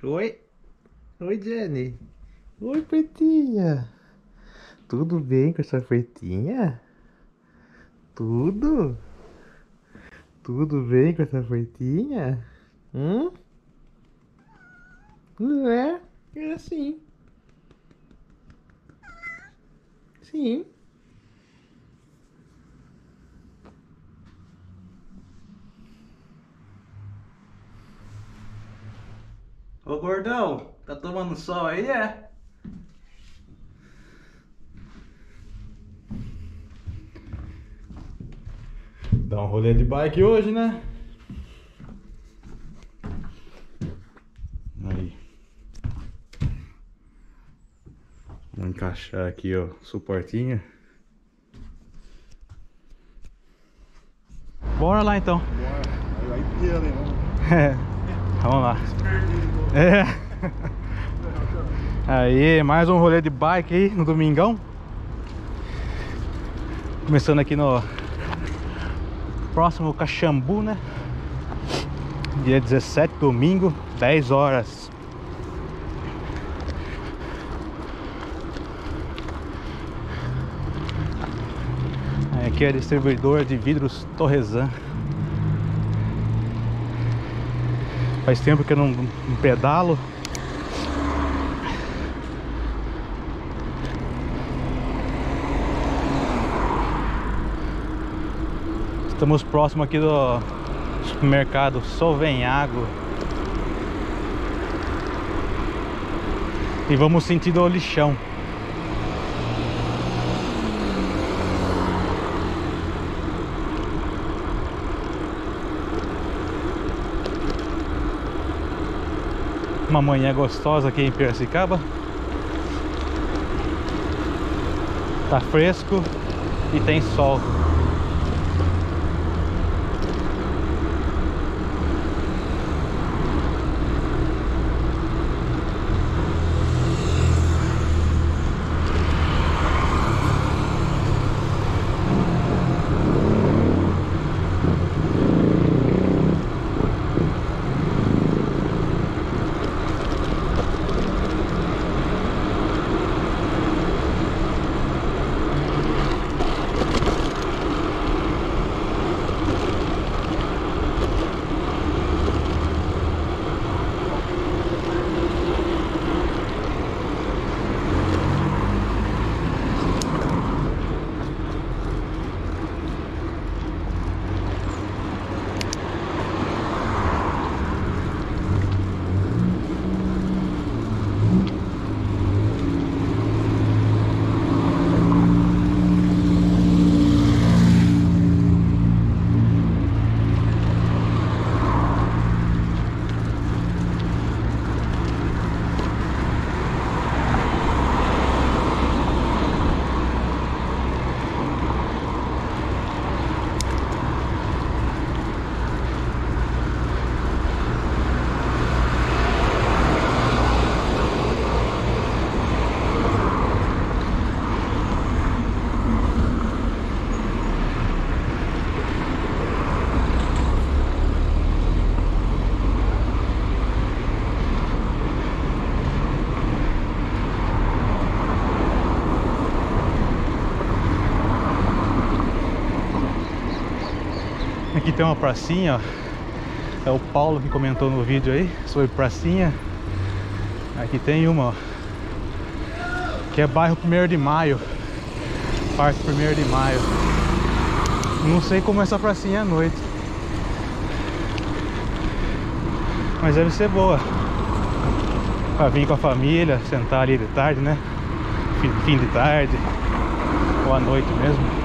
Oi? Oi, Jenny. Oi, pretinha. Tudo bem com essa pretinha? Tudo? Tudo bem com essa pretinha? Hum? É? É sim. Sim. Ô, gordão, tá tomando sol aí, é? Dá um rolê de bike hoje, né? Aí. Vamos encaixar aqui, ó, suportinho. Bora lá então. Bora. Aí inteiro, hein? É, vamos lá. É. Aí, mais um rolê de bike aí no domingão. Começando aqui no próximo Caxambu, né? Dia 17, domingo, 10 horas. Aqui é distribuidor de vidros Torresan. Faz tempo que eu não pedalo. Estamos próximo aqui do supermercado Solvenhago. E vamos sentido o lixão. Uma manhã gostosa aqui em Piracicaba. Tá fresco e tem sol. Aqui tem uma pracinha, ó. É o Paulo que comentou no vídeo aí sobre pracinha. Aqui tem uma, ó, que é bairro 1º de Maio, Parque 1º de Maio. Não sei como é essa pracinha à noite, mas deve ser boa pra vir com a família, sentar ali de tarde, né? Fim de tarde ou à noite mesmo.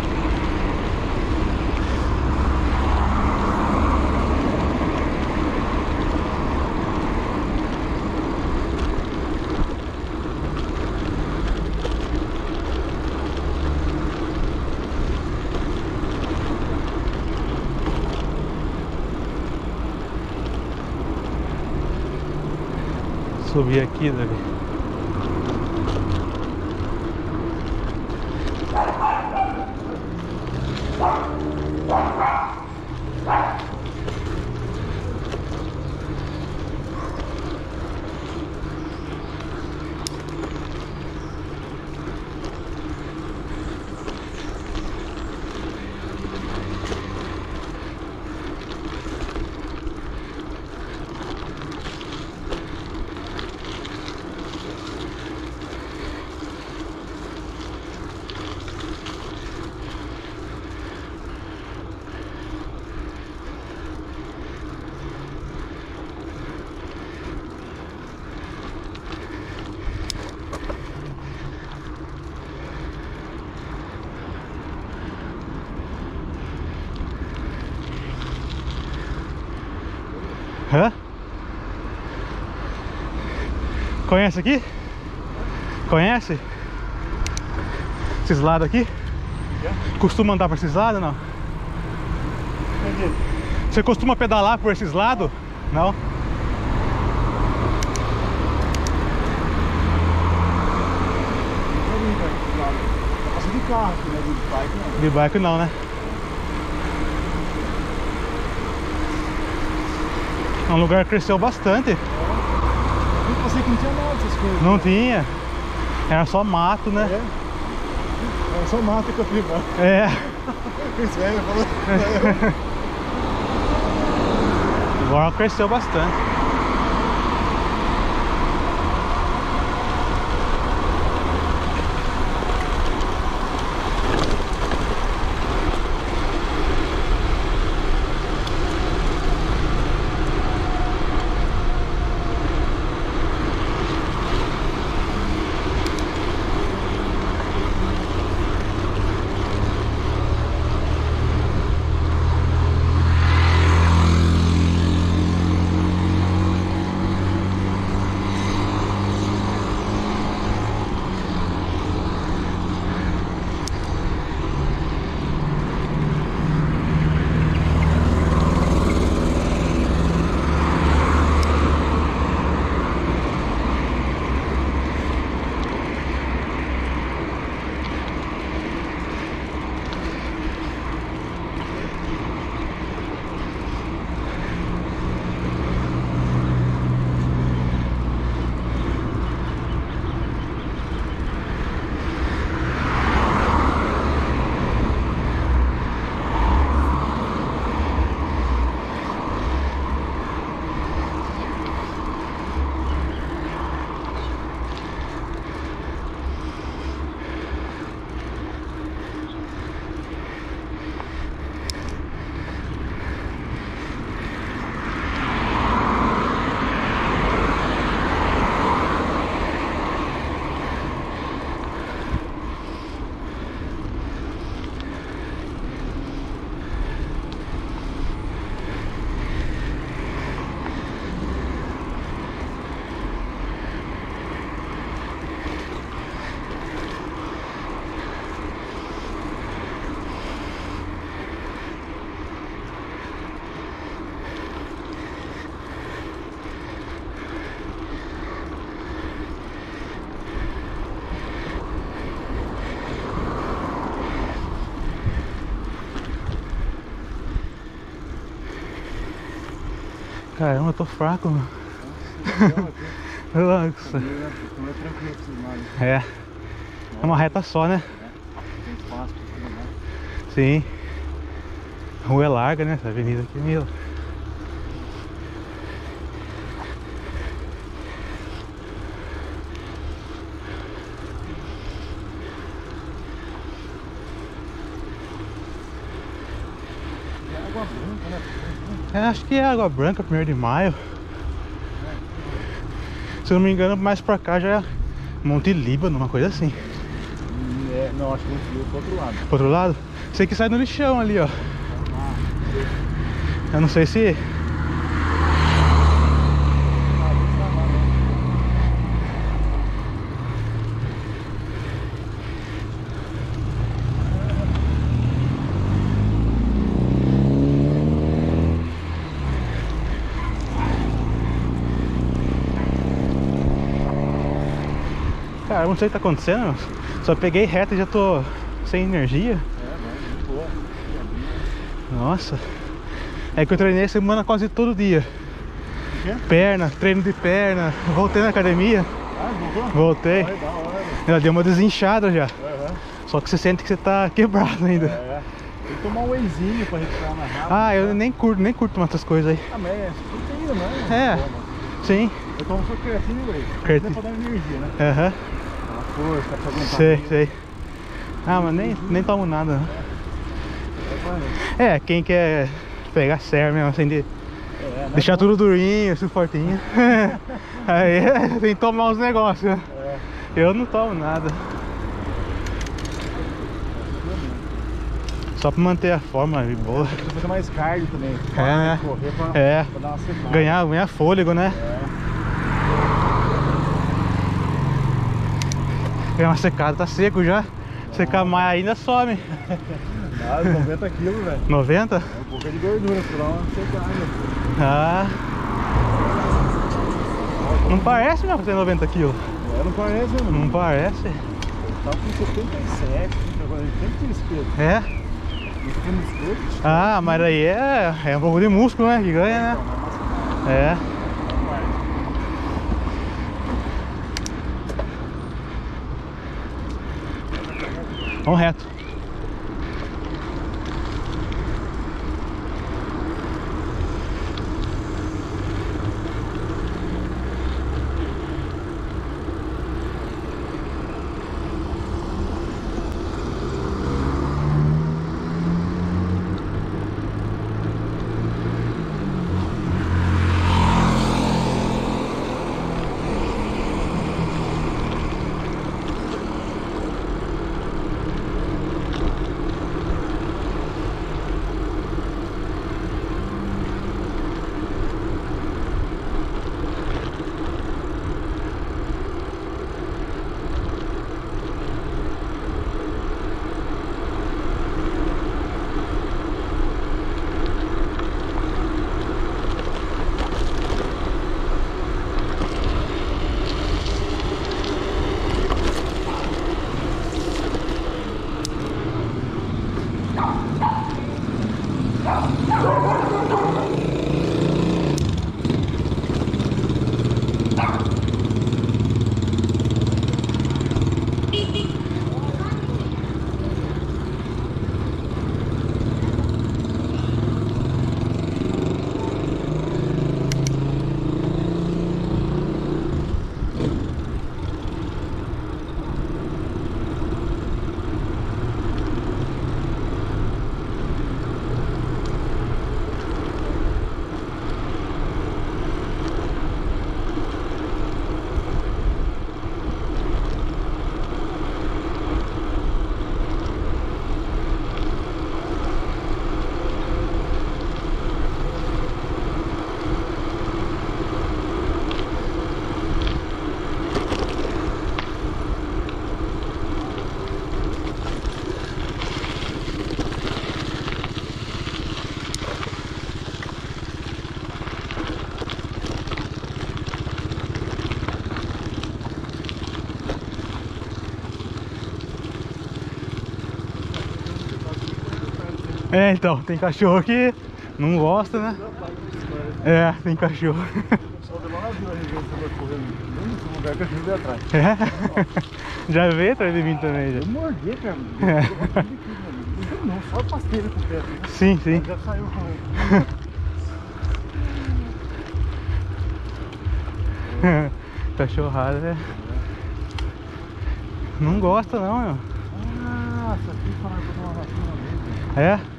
Subir aqui, Davi. Hã? Conhece aqui? Conhece? Esses lados aqui? Costuma andar por esses lados, não? Você costuma pedalar por esses lados? Não? Passa de carro aqui, né? De bike não. De bike não, né? É um lugar que cresceu bastante. Eu pensei que não tinha nada dessas coisas. Não tinha. Era só mato, né? É só mato que eu fico. É. Esse velho falou. Agora cresceu bastante. Caramba, eu tô fraco, mano. Relaxa. Não é tranquilo esses mares. É. É uma reta só, né? Tem espaço pra fazer mais. Sim. A rua é larga, né? Essa avenida aqui é meio... É água branca, né? Acho que é Água Branca, 1º de maio. Se eu não me engano, mais pra cá já é Monte Líbano, uma coisa assim. É, não, acho que não fui pro outro lado. Pro outro lado? Sei que sai no lixão ali, ó. Eu não sei se... Cara, eu não sei o que tá acontecendo. Só peguei reto e já tô sem energia. É, boa. Nossa. É que eu treinei semana quase todo dia. O quê? Perna, treino de perna. Voltei na academia. Ah, voltou? Voltei. Da hora. Ela deu uma desinchada já. Aham. Só que você sente que você tá quebrado ainda. É. Tem que tomar um wheyzinho pra recuperar mais rápido. Ah, eu nem curto mais essas coisas aí. Ah, mas é proteína, né? É. Sim. Eu tomo só creatina e whey. Creatina. É pra dar energia, né? Aham. Aquela força, pra aguentar. Sei. Ah, mas nem tomo nada. É, quem quer pegar sério mesmo, assim, de deixar tudo durinho, assim, fortinho. Aí tem que tomar uns negócios, né? Eu não tomo nada. Só pra manter a forma boa. Tem que fazer mais cardio também. É, né? Correr pra dar uma secada. Ganhar fôlego, né? Ganhar uma secada, tá seco já. Secar mais ainda some. Ah, 90 quilos, velho. 90? É um pouco de gordura, pra dar uma secada. Ah. Não parece, não, que tem 90 quilos. Não parece, mano. Não parece. Tá com 77, agora ele tem que ter espelho. É? Ah, mas aí é um pouco de músculo, né? Que ganha, né? É. Vamos reto. É, então, tem cachorro que não gosta, né? É, tem cachorro. Só de lá na vila região correndo no lugar que a gente veio atrás. É? Já veio atrás de mim também, já. Eu mordi, cara. Não, só pastilha com o pé. Sim, sim. Já saiu com ele. Cachorrada, né? Não gosta não, meu. Ah, essa aqui foi uma vacina mesmo. É?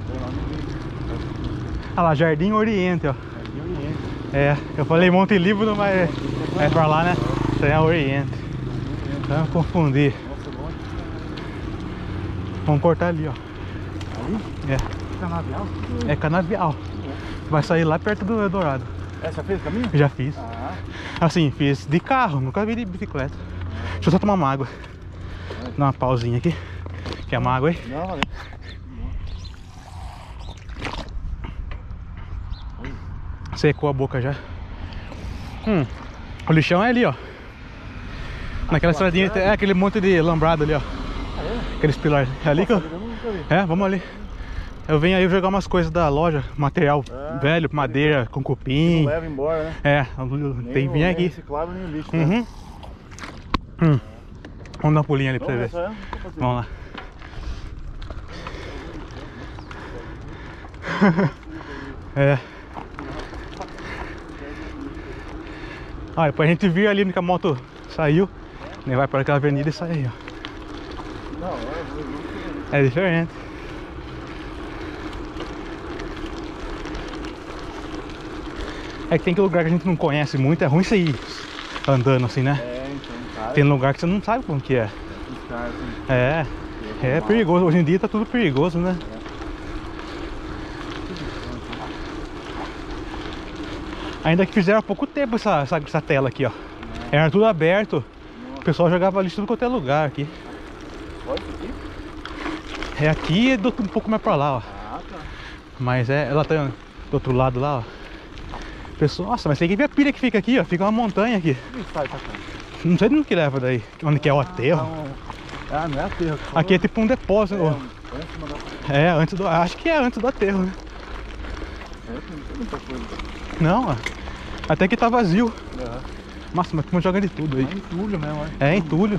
Olha lá, Jardim Oriente, ó. Jardim Oriente. É, eu falei Monte Líbano, mas é pra lá, né? Isso aí é Oriente. Então eu confundi. Nossa, bom. Vamos cortar ali, ó. Ali? É. Canavial? É Canavial. Vai sair lá perto do Eldorado. É, já fez o caminho? Já fiz. Ah. Assim, fiz de carro, nunca vi de bicicleta. Deixa eu só tomar uma água. Dar uma pausinha aqui. Quer uma água aí? Não, valeu. Secou a boca já. O lixão é ali, ó. Naquela estradinha, é aquele monte de lambrado ali, ó. Aqueles pilares. É ali que eu... É, vamos ali. Eu venho aí jogar umas coisas da loja, material velho, madeira, com cupim. Não leva embora, né? É, tem que vir aqui. Reciclável nem lixo, né? Vamos dar uma pulinha ali pra você ver. Vamos lá. É. Ah, depois a gente viu ali que a moto saiu, nem vai para aquela avenida e sai aí, ó. Não, é diferente. É que tem aquele lugar que a gente não conhece muito, é ruim você ir andando assim, né? É, então, cara. Tem lugar que você não sabe como que é. Cara, assim, É perigoso, hoje em dia tá tudo perigoso, né? é. Ainda que fizeram há pouco tempo essa tela aqui, ó. Era tudo aberto. O pessoal jogava lixo tudo quanto é lugar aqui. Olha isso aqui. É aqui e um pouco mais pra lá, ó. Ah, tá. Mas ela tá do outro lado lá, ó. Pessoal, nossa, mas tem que ver a pilha que fica aqui, ó. Fica uma montanha aqui. Onde sai pra cá? Não sei de onde que leva daí. Onde que é o aterro. Ah, não é aterro. Aqui é tipo um depósito. Acho que é antes do aterro, né? Não tem muita coisa. Não, ó. Até que tá vazio. Uhum. Nossa, mas como joga de tudo aí. É entulho mesmo, olha. É entulho.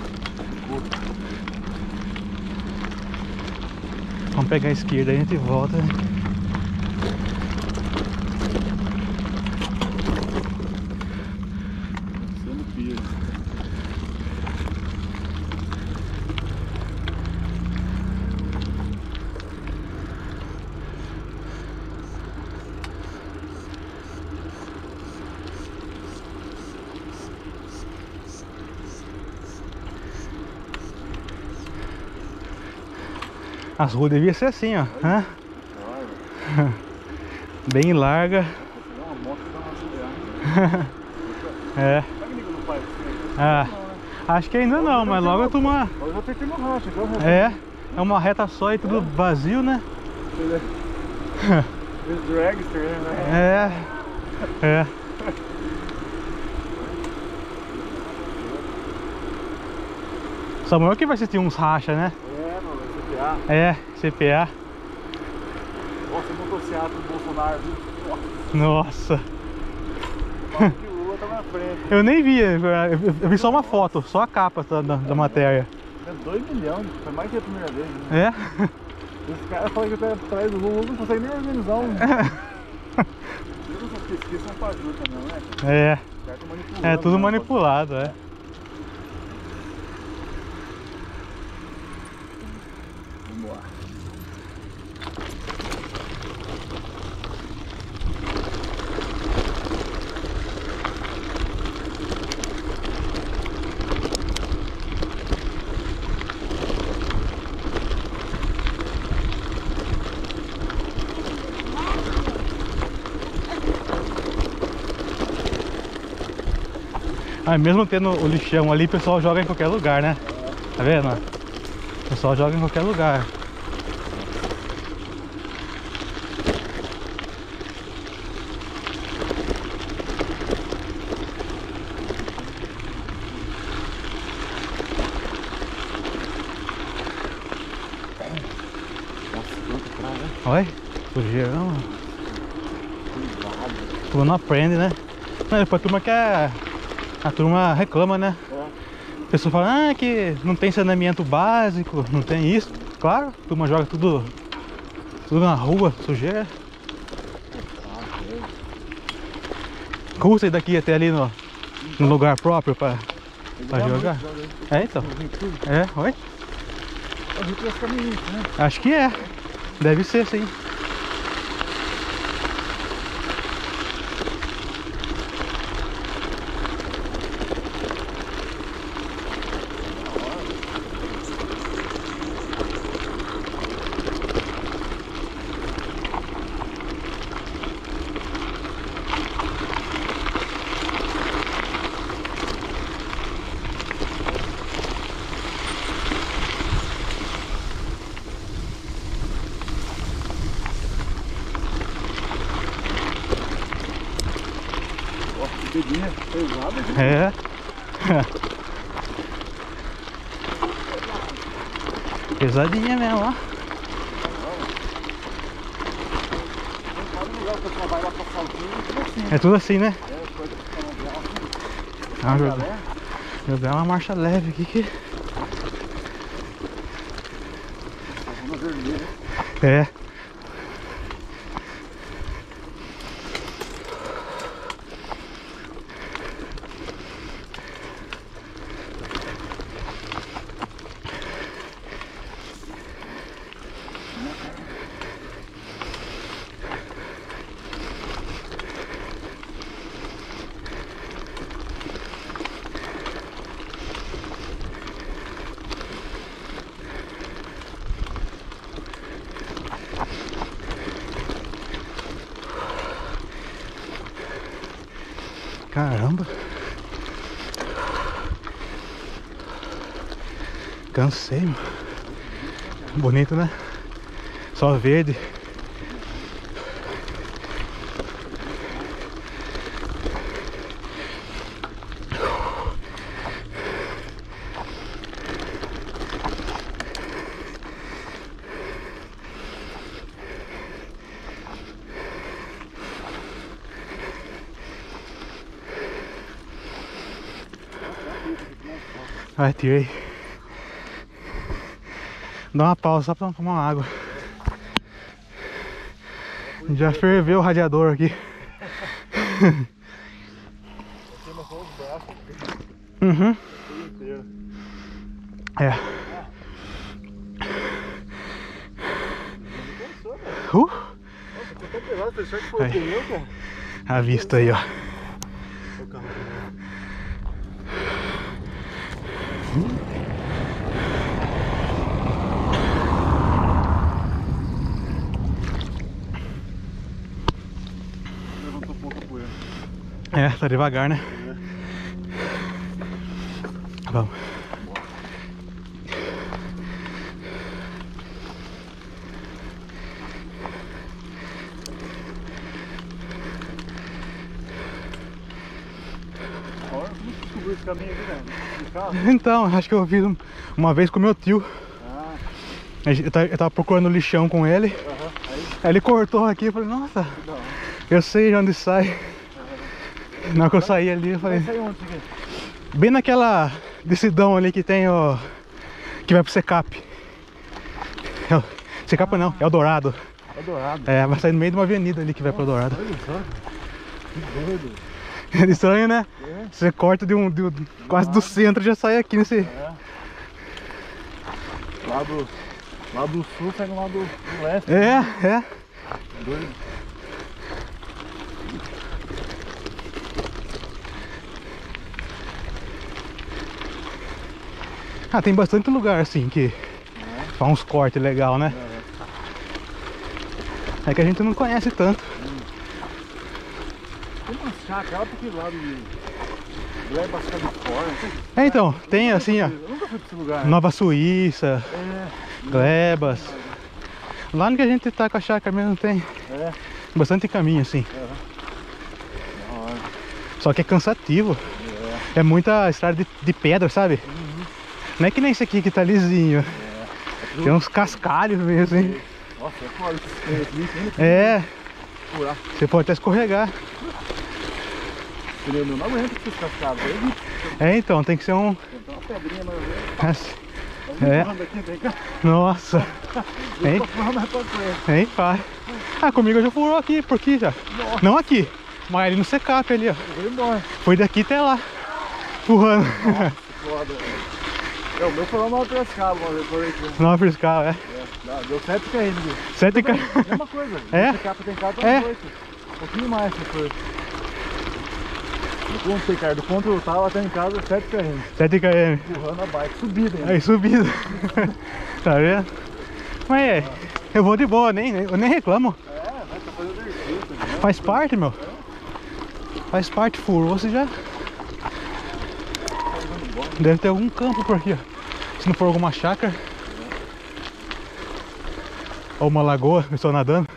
Vamos pegar a esquerda aí e a gente volta. Sendo pier. As ruas deviam ser assim, ó. Hã? Bem larga. Uma moto tá uma É. Sabe que não faz isso? Ah, acho que ainda não, mas logo a turma. Hoje eu tenho que ir no rancho, então. É uma reta só e tudo vazio, né? Os dragster, né? É. Samuel que vai assistir uns racha, né? É, mano, CPA. É, CPA. Nossa, motocicleta do Bolsonaro, viu? Nossa. Nossa, que o Lula tá na frente. Eu nem vi, eu vi só uma foto, só a capa da matéria. É 2 milhões, foi mais que a primeira vez, né? É? Os caras falam que até atrás do Lula não consegue nem organizar um. Eu não sei se são fajuta, não, né? É. Os caras tão manipulando. É tudo né? manipulado, é. Vamos lá. Ah, mesmo tendo o lixão ali, o pessoal joga em qualquer lugar, né? Tá vendo? O pessoal joga em qualquer lugar. Nossa, quanto praia. Olha, sujeirão. A turma não aprende, né? Não, depois a turma quer. A turma reclama, né? A pessoa fala, que não tem saneamento básico, não tem isso. Claro, a turma joga tudo na rua, sujeira. Custa ir daqui até ali no lugar próprio pra jogar. É, então. É, oi? Acho que é. Deve ser, sim. Bebinha pesada, viu? É. Pesadinha mesmo, ó. É tudo assim, né? Ah, jogar uma marcha leve aqui que... É. Caramba. Cansei, mano. Bonito, né? Só verde. Vai, tirei. Dá uma pausa só pra tomar uma água. Já ferveu o radiador aqui. Uhum. É. Aí. A vista aí, ó. Levantou pouco a poeira. É, tá devagar, né? Vamos. Olha, como você descobriu esse caminho aqui, né? De carro? Então, acho que eu fiz uma vez com meu tio. Ah, Eu tava procurando lixão com ele. Aí ele cortou aqui e falei, nossa, que da hora. eu sei de onde sai. Na hora que eu saí ali, eu falei. Vai sair onde isso aqui? Bem naquela decidão ali que tem o. Que vai pro Secap. Secap não, é o Dourado. É Dourado. É, vai sair no meio de uma avenida ali que vai pro Dourado. Olha só. Que doido. É estranho, né? É. Você corta quase do centro e já sai aqui nesse. É. Lá do sul sai no lado do leste. É. Doido. Ah, tem bastante lugar assim que faz uns cortes legal, né? É que a gente não conhece tanto. Tem uma chácara lá pra aquele lado de Glebas, Califórnia. É, então, tem assim, ó. Eu nunca fui pra esse lugar. Né? Nova Suíça, É. Glebas. Lá no que a gente tá com a chácara mesmo tem É. bastante caminho assim. Da hora. Só que é cansativo. É muita estrada de pedra, sabe? Não é que nem esse aqui que tá lisinho. Tem uns cascalhos mesmo, hein? Nossa, é foda esse É, furar. você pode até escorregar. Pneu meu não aguenta esses cascados aí. É, então, tem que ser um. Tem uma pedrinha mais ou menos. É. Aqui, vem cá. Nossa. Hein? Tô furando mais pra frente. Hein, pai? Ah, comigo já furou aqui, por aqui já. Nossa. Não aqui, mas ali no Secap ali, ó. Eu vou embora. Foi daqui até lá. Furrando. Foda. O meu foi lá no alto escala, uma vez por aí. Nova fiscal, é. Deu 7 km. 7 km. Mesma coisa. É? Esse capa tem carro É. 8. Um pouquinho mais se for. Eu contei, cara, do ponto eu tava até em casa 7 km. 7 km. Empurrando a bike, subida ainda. Aí, subida. Tá vendo? Mas é, eu vou de boa, eu nem reclamo. É, vai tá fazendo exercício. Né? Faz parte, meu. Faz parte, furou, você já. Deve ter algum campo por aqui, ó. Se não for alguma chácara. Ou uma lagoa, eu estou nadando.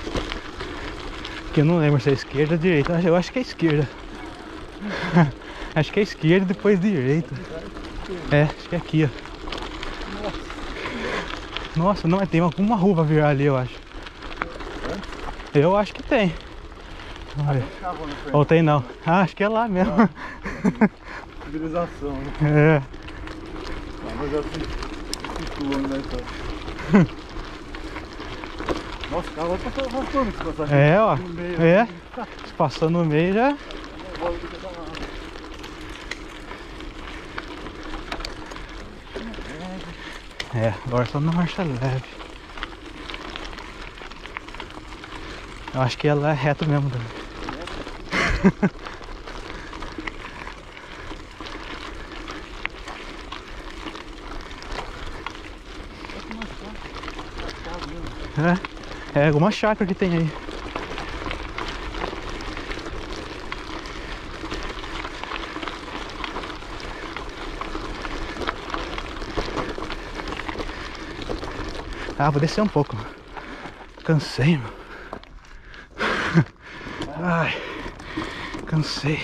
Que eu não lembro se é esquerda ou direita, eu acho que é esquerda. Acho que é esquerda e depois direita. É, acho que é aqui, ó. Nossa, não, tem alguma rua pra virar ali, eu acho. Eu acho que tem. Vamos ver. Ou tem não. Ah, acho que é lá mesmo. Civilização, né? É. Mas já se situa, né, cara? Nossa, o carro vai passando esse passagem. É, ó. No meio, É. assim. Se passando no meio já. É, agora só na marcha leve. Eu acho que ela é reto mesmo. É alguma chácara que tem aí. Ah, vou descer um pouco. Cansei, mano. Ai, cansei.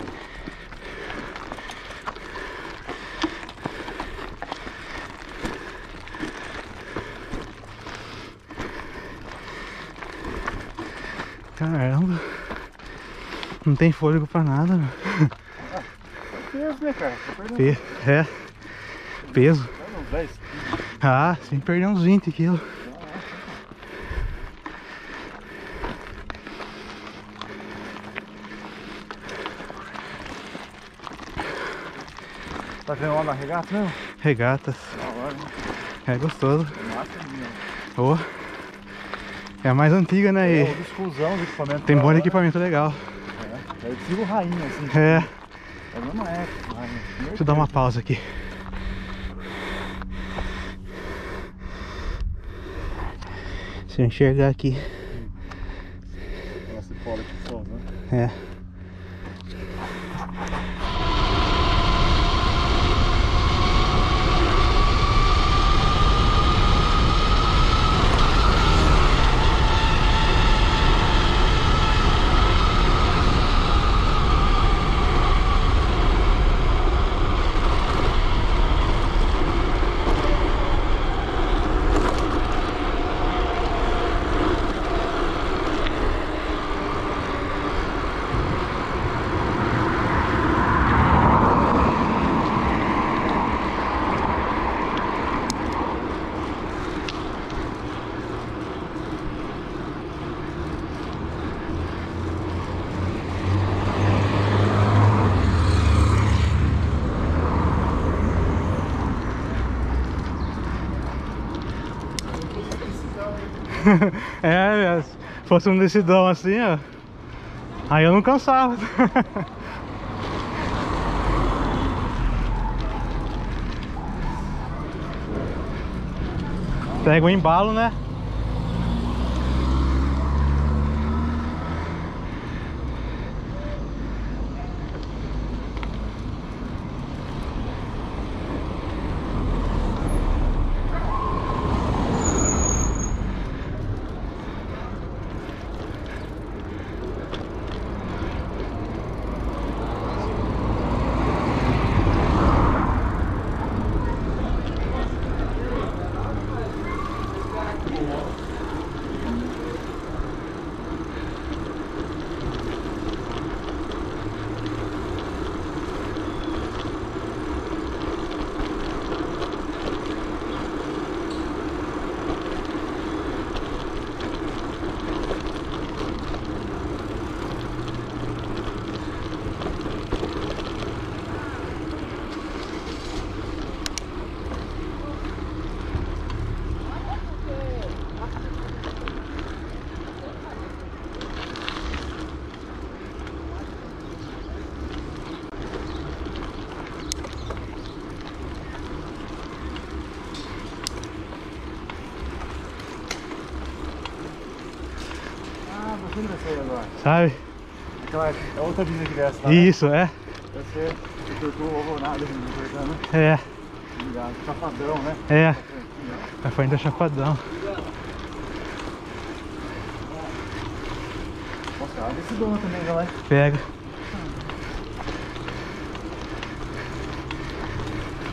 Caramba. Não tem fôlego pra nada, meu. Peso, né, cara? É. Peso. Uns 10 quilos. Ah, sem perder uns 20 quilos. Tá vendo lá na regata mesmo? Regatas. Da hora, né? É gostoso. Massa, menino. Oh. É a mais antiga, né? É, E o discusão de equipamento. tem da bom hora. equipamento legal. É estilo rainha, assim. É. É a mesma época, rainha. Deixa eu dar uma pausa aqui. Se eu enxergar aqui. Ela se cola aqui só, né? É. É, se fosse um decidão assim, ó, aí eu não cansava. Pega o embalo, né? Onde vai sair agora? Sabe? Aquela, é outra avenida que desce lá, Isso, é. né? Deve ser o Doutor Alvorada, né? É. Ligado. Chapadão, né? É. A frente da Chapadão. Nossa, ela desce dona também, galera. Pega.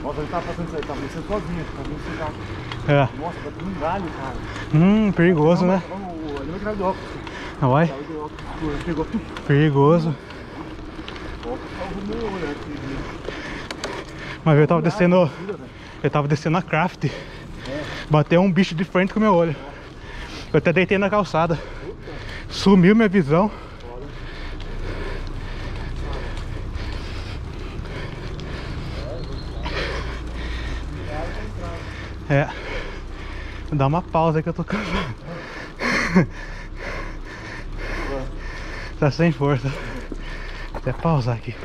Nossa, ele tava passando isso aí, tava descendo sozinho, tava vindo esse carro. É. Nossa, tá um galho, cara. Perigoso, né? Ali vai tirar de óculos. Ah, vai? Tava de óculos, pegou. Perigoso. Óculos salvou meu olho aqui. Uma vez eu tava descendo a craft. Bateu um bicho de frente com o meu olho. Eu até deitei na calçada. Sumiu minha visão. É. Vou dar uma pausa aí que eu tô cansado. Tá sem força. Vou até pausar aqui.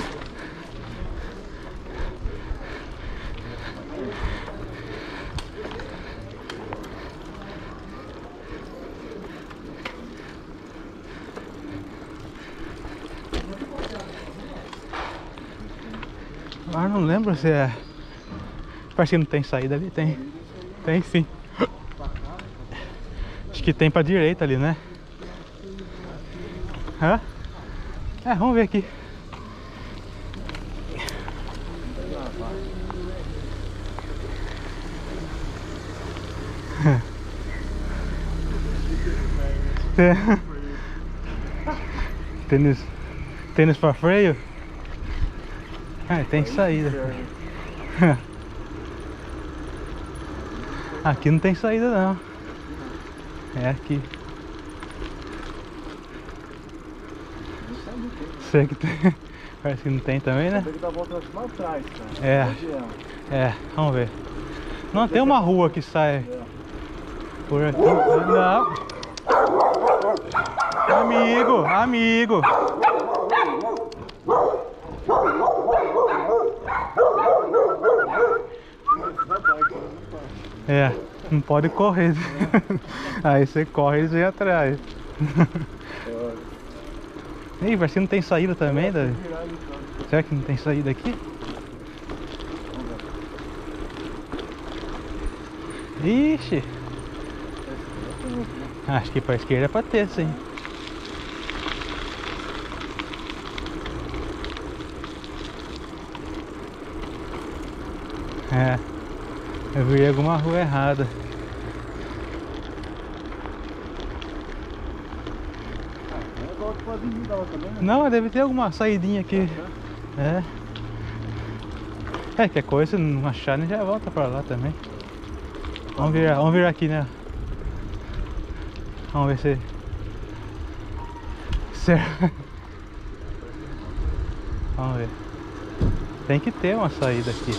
Ah, não lembro se é... Parece que não tem saída ali, tem. Tem sim. Acho que tem pra direita ali, né? Hã? É, vamos ver aqui. Tênis pra freio? Ah, tem saída. Aqui não tem saída não. É aqui. Sei que tem. Parece que não tem também, né? Tem que dar a volta lá atrás, cara. É, vamos ver. Não, tem uma rua que sai por aqui. Não. Amigo. É, não pode correr. Aí você corre e vem atrás. Ih, parece que não tem saída também, Davi. Será que não tem saída aqui? Ixi. Acho que pra esquerda é pra ter, sim. É, eu vi alguma rua errada. Não, deve ter alguma saidinha aqui. É, que coisa, se não achar, nem já volta pra lá também. Vamos virar aqui, né? Vamos ver se... Certo. Vamos ver. Tem que ter uma saída aqui.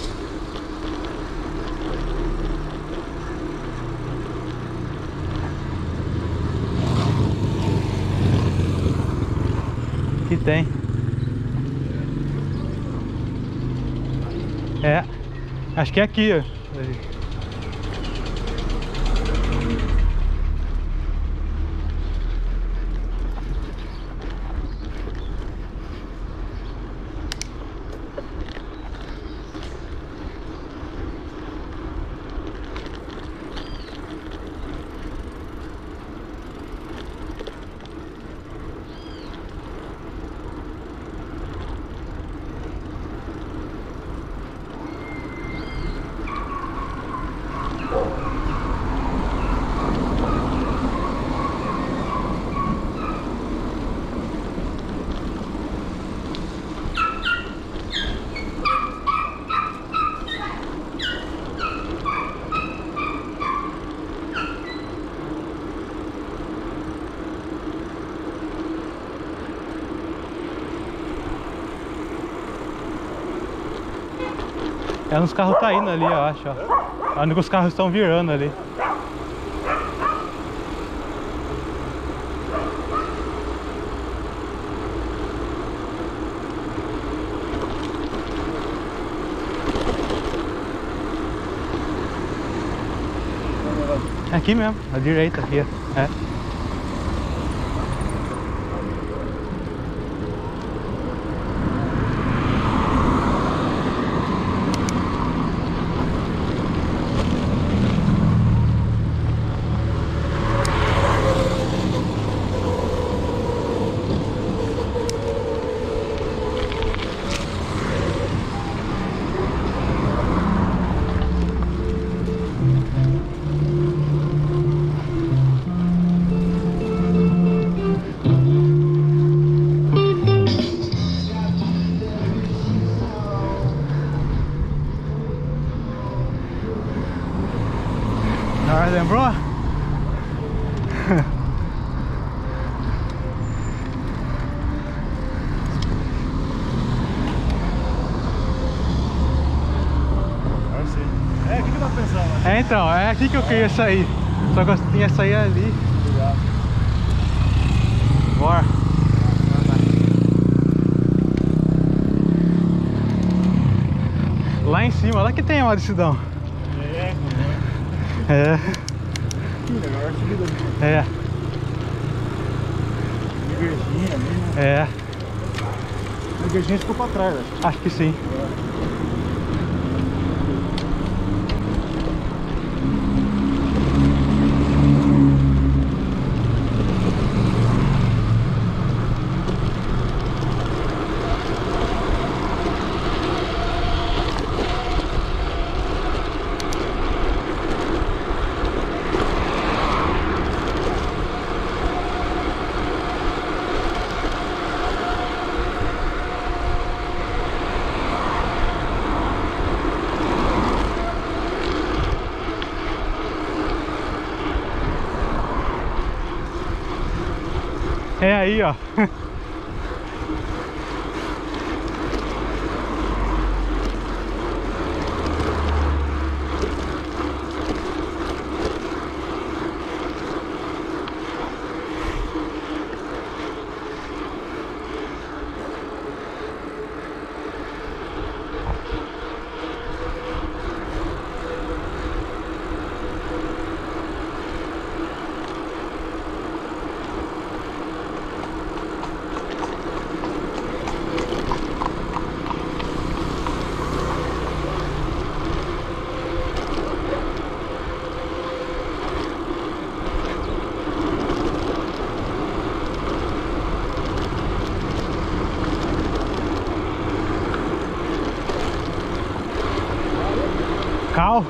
Aqui tem. É. Acho que é aqui, ó. É onde os carros tá indo ali, eu acho, ó. É onde os carros estão virando ali. Aqui mesmo, à direita aqui, é. então, é aqui que eu queria sair. Só que eu tinha que sair ali. Obrigado. Bora. Lá em cima, lá que tem a Maricidão. É. Que legal, subida ali. É. Igrejinha ali, né? É. A igrejinha ficou pra trás, acho. Acho que sim. É aí, ó. Cal.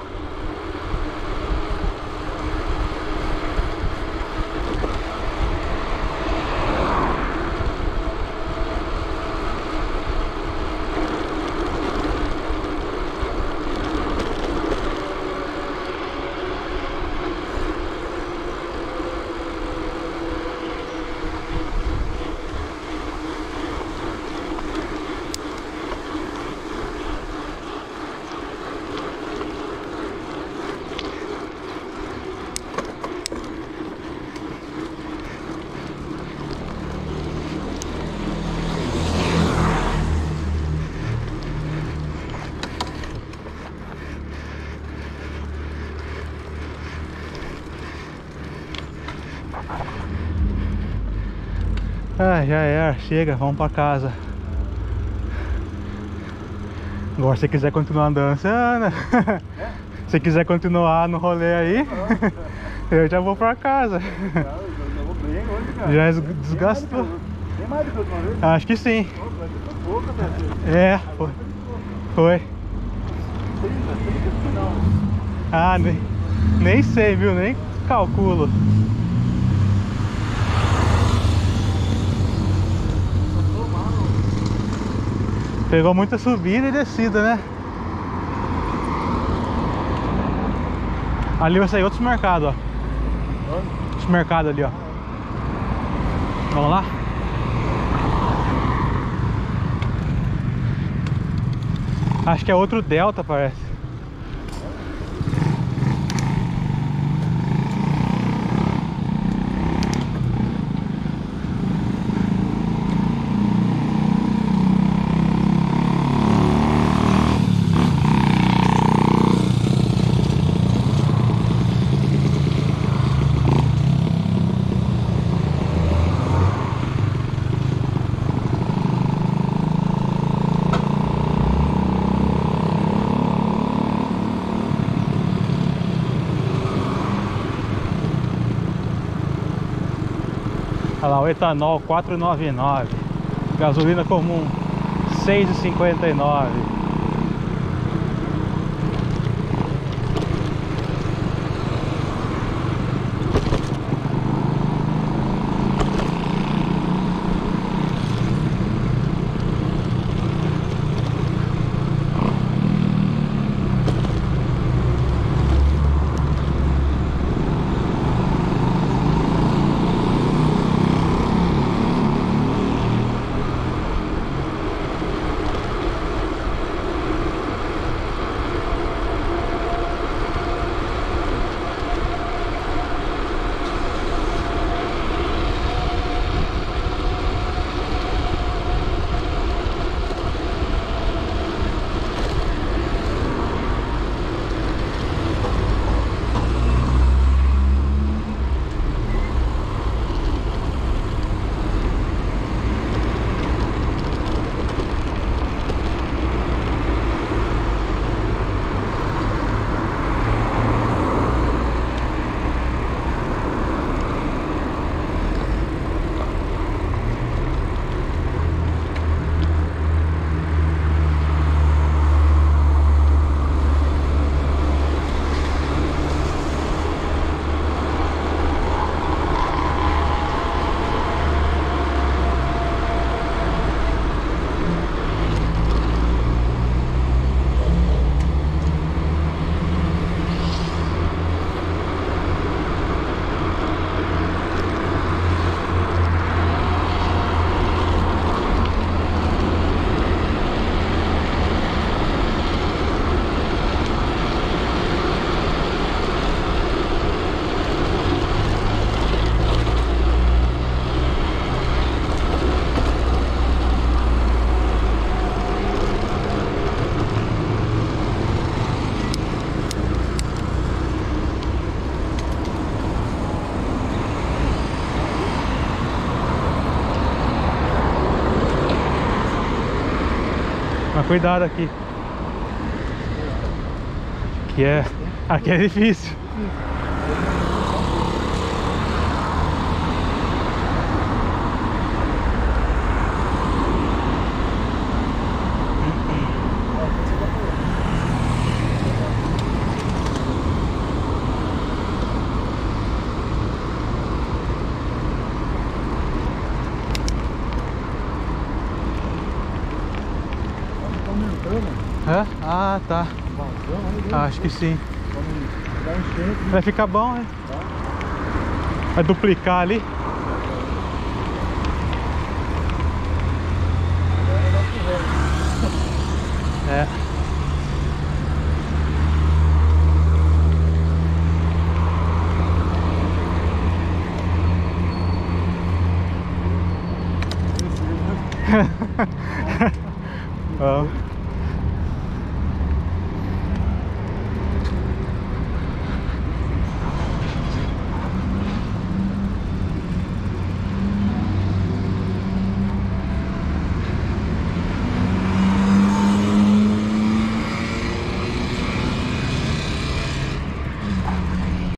Ah, já era, chega, vamos pra casa. Agora se você quiser continuar dançando, se quiser continuar no rolê aí, eu já vou pra casa. Eu vou bem hoje, cara. Já desgastou. Tem mais do que a última vez? Acho que sim. Pô, vai ter pouca, velho. É, foi. Foi. 30 não. Ah, nem sei, viu? Nem calculo. Pegou muita subida e descida, né? Ali vai sair outros mercados, ó. Outros mercados ali, ó. Vamos lá? Acho que é outro Delta, parece. Olha lá, o etanol 4,99, gasolina comum 6,59. Mas cuidado aqui. Aqui é difícil. É? Ah, tá. Acho que sim. Vai ficar bom, hein? Vai duplicar ali. É. Ó.